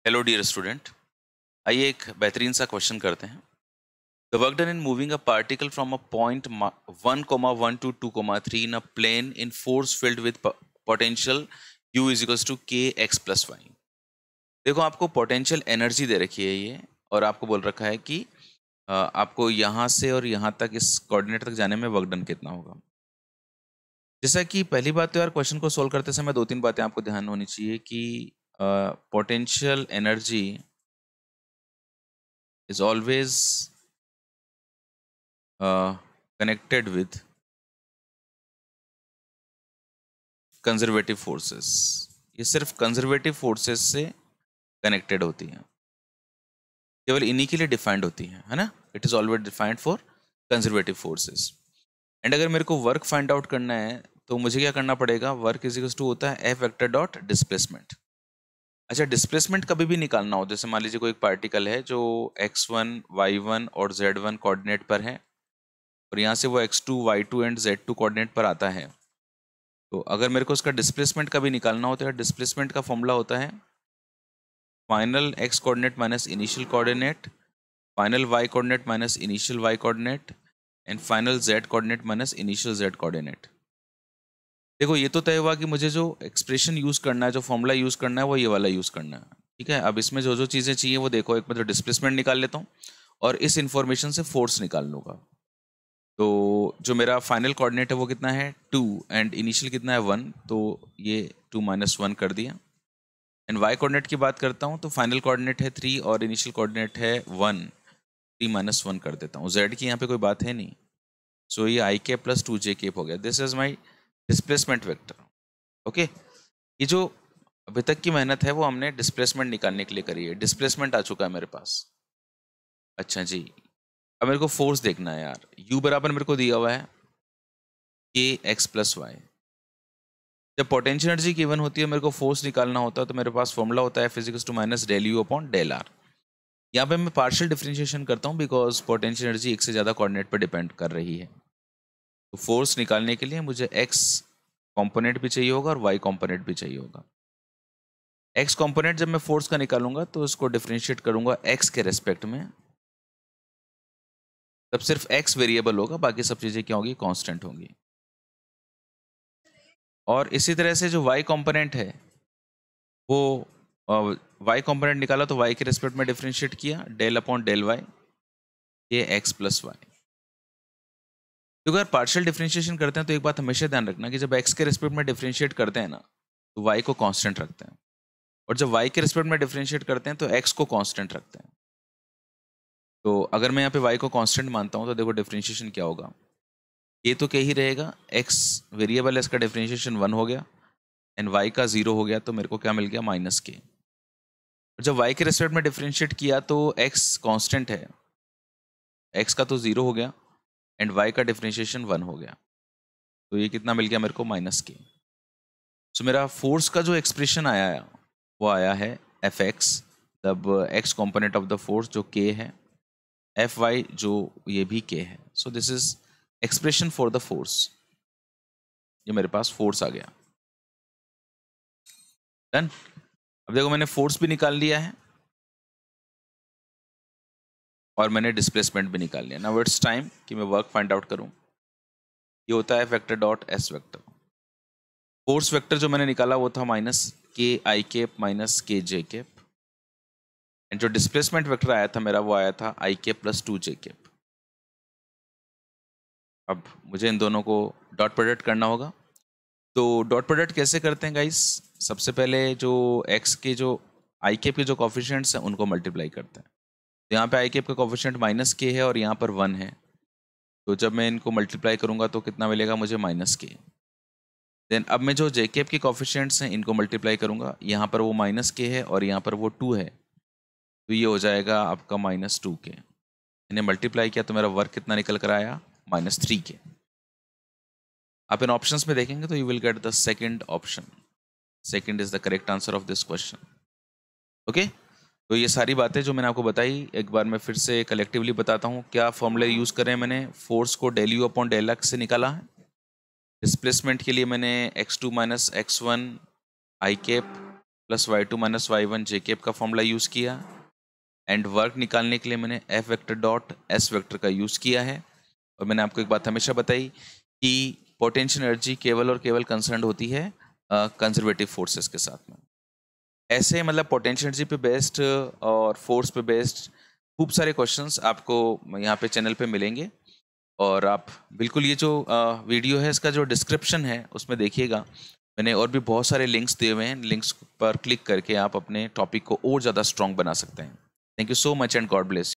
Hello dear student. आइए एक बेहतरीन सा क्वेश्चन करते हैं। The work done in moving a particle from a point 1,1 to 2,3 in a plane in force field with potential u is equals to k x plus y. देखो, आपको potential energy दे रखी है ये, और आपको बोल रखा है कि आपको यहाँ से और यहाँ तक इस कोऑर्डिनेट तक जाने में वर्क डन कितना होगा। जैसा कि पहली बात तो यार, क्वेश्चन को सोल्व करते समय दो तीन बातें आपको ध्यान होनी चाहिए कि potential energy is always connected with conservative forces. ये सिर्फ कंजर्वेटिव फोर्सेस से कनेक्टेड होती हैं, केवल इन्हीं के लिए डिफाइंड होती हैं, है ना। It is always defined for conservative forces. And अगर मेरे को वर्क फाइंड आउट करना है तो मुझे क्या करना पड़ेगा, वर्क इज इक्वल्स टू होता है एफ वेक्टर डॉट डिस्प्लेसमेंट। अच्छा, डिस्प्लेसमेंट कभी भी निकालना हो, जैसे मान लीजिए कोई एक पार्टिकल है जो x1, y1 और z1 कोऑर्डिनेट पर है, और यहाँ से वो x2, y2 and z2 coordinate पर आता है। तो अगर मेरे को उसका डिस्प्लेसमेंट का भी निकालना होता है, डिस्प्लेसमेंट का फॉर्मूला होता है final x coordinate minus initial coordinate, final y coordinate minus initial y coordinate and final z coordinate minus initial z coordinate. देखो, ये तो तय हुआ कि मुझे जो एक्सप्रेशन यूज करना है, जो फॉर्मूला यूज करना है, वो ये वाला यूज करना है। ठीक है, अब इसमें जो जो चीजें चाहिए वो देखो। एक मैं तो डिस्प्लेसमेंट निकाल लेता हूँ और इस इंफॉर्मेशन से फोर्स निकाल लूंगा। तो जो मेरा फाइनल कोऑर्डिनेट है वो कितना है 2 एंड इनिशियल कितना है 1, तो ये 2 - 1 कर दिया। एंड वाई कोऑर्डिनेट की बात करता हूँ तो फाइनल कोऑर्डिनेट है 3 और इनिशियल कोऑर्डिनेट है 1, 3 - 1 कर देता हूँ। जेड की यहाँ पे कोई बात है नहीं, सो ये आई केप प्लस 2j केप हो गया। This is my displacement vector. Okay, ये जो अभी तक की मेहनत है वो हमने डिस्प्लेसमेंट निकालने के लिए करी है। डिस्प्लेसमेंट आ चुका है मेरे पास। अच्छा जी, अब मेरे को फोर्स देखना है यार। u बराबर मेरे को दिया हुआ है k x प्लस वाई। जब पोटेंशियल एनर्जी गिवन होती है, मेरे को फोर्स निकालना होता है, तो मेरे पास फॉर्मूला होता है physics to minus del you upon del r. यहाँ पे मैं पार्शियल डिफरेंशिएशन करता हूँ बिकॉज पोटेंशियल एनर्जी एक से ज़्यादा कोऑर्डिनेट पर डिपेंड कर रही है। तो फोर्स निकालने के लिए मुझे x कंपोनेंट भी चाहिए होगा और y कंपोनेंट भी चाहिए होगा। x कंपोनेंट जब मैं फोर्स का निकालूंगा तो इसको डिफरेंशिएट करूंगा x के रेस्पेक्ट में, तब सिर्फ x वेरिएबल होगा, बाकी सब चीज़ें क्या होंगी, कांस्टेंट होंगी। और इसी तरह से जो y कंपोनेंट है वो y कंपोनेंट निकाला तो y के रेस्पेक्ट में डिफरेंशिएट किया, डेल अपॉन डेल वाई, ये x प्लस वाई। तो अगर पार्शियल डिफरेंशिएशन करते हैं तो एक बात हमेशा ध्यान रखना कि जब x के रेस्पेक्ट में डिफरेंशिएट करते हैं ना, तो y को कांस्टेंट रखते हैं, और जब y के रेस्पेक्ट में डिफरेंशिएट करते हैं तो x को कांस्टेंट रखते हैं। तो अगर मैं यहाँ पे y को कांस्टेंट मानता हूँ तो देखो डिफरेंशिएशन क्या होगा, ये तो क्या ही रहेगा, x वेरिएबल है, इसका डिफरेंशिएशन 1 हो गया एंड y का 0 हो गया, तो मेरे को क्या मिल गया, माइनस के। जब y के रेस्पेक्ट में डिफरेंशिएट किया तो x कांस्टेंट है, x का तो 0 हो गया एंड y का डिफरेंशिएशन 1 हो गया, तो ये कितना मिल गया मेरे को, माइनस के। सो मेरा फोर्स का जो एक्सप्रेशन आया है वो आया है एफ एक्स, तब x component of the force जो k है, एफ वाई जो ये भी k है। So this is expression for the force. ये मेरे पास फोर्स आ गया। डन। अब देखो, मैंने फोर्स भी निकाल लिया है और मैंने डिस्प्लेसमेंट भी निकाल लिया। नाउ इट्स टाइम कि मैं वर्क फाइंड आउट करूं। ये होता है vector dot S vector. Force vector जो मैंने निकाला वो था माइनस के आई cap minus K J cap, and जो डिस्प्लेसमेंट वेक्टर आया था मेरा वो आया था आई केप प्लस 2j केप। अब मुझे इन दोनों को डॉट प्रोडक्ट करना होगा। तो डॉट प्रोडक्ट कैसे करते हैं गाइस, सबसे पहले जो x के जो आई केप के जो कॉफिशिएंट्स हैं उनको मल्टीप्लाई करते हैं। तो यहाँ पे आई केप का कॉफिशिएंट माइनस के है और यहाँ पर 1 है, तो जब मैं इनको मल्टीप्लाई करूँगा तो कितना मिलेगा मुझे, माइनस के। देन अब मैं जो जे केप के कॉफिशिएंट्स हैं इनको मल्टीप्लाई करूँगा, यहाँ पर वो माइनस के है और यहाँ पर वो 2 है, तो ये हो जाएगा आपका -2k। इन्हें मल्टीप्लाई किया तो मेरा वर्क कितना निकल कर आया, -3k। आप इन ऑप्शंस में देखेंगे तो you will get the second option. Second is the correct answer of this question. Okay, तो ये सारी बातें जो मैंने आपको बताई एक बार मैं फिर से कलेक्टिवली बताता हूँ। क्या फॉर्मूले यूज़ करें मैंने, फोर्स को del you upon del X से निकाला है। डिस्प्लेसमेंट के लिए मैंने x2 - x1 I cap plus y2 minus y1 J cap का फॉर्मूला यूज़ किया, एंड वर्क निकालने के लिए मैंने F vector dot S vector का यूज़ किया है। और मैंने आपको एक बात हमेशा बताई कि पोटेंशियल एनर्जी केवल और केवल कंसर्न होती है कंजर्वेटिव फोर्सेस के साथ में। ऐसे मतलब पोटेंशियल एनर्जी पे बेस्ड और फोर्स पे बेस्ड खूब सारे क्वेश्चंस आपको यहाँ पे चैनल पे मिलेंगे। और आप बिल्कुल ये जो वीडियो है इसका जो डिस्क्रिप्शन है उसमें देखिएगा, मैंने और भी बहुत सारे लिंक्स दिए हुए हैं, लिंक्स पर क्लिक करके आप अपने टॉपिक को और ज़्यादा स्ट्रॉन्ग बना सकते हैं। Thank you so much and God bless.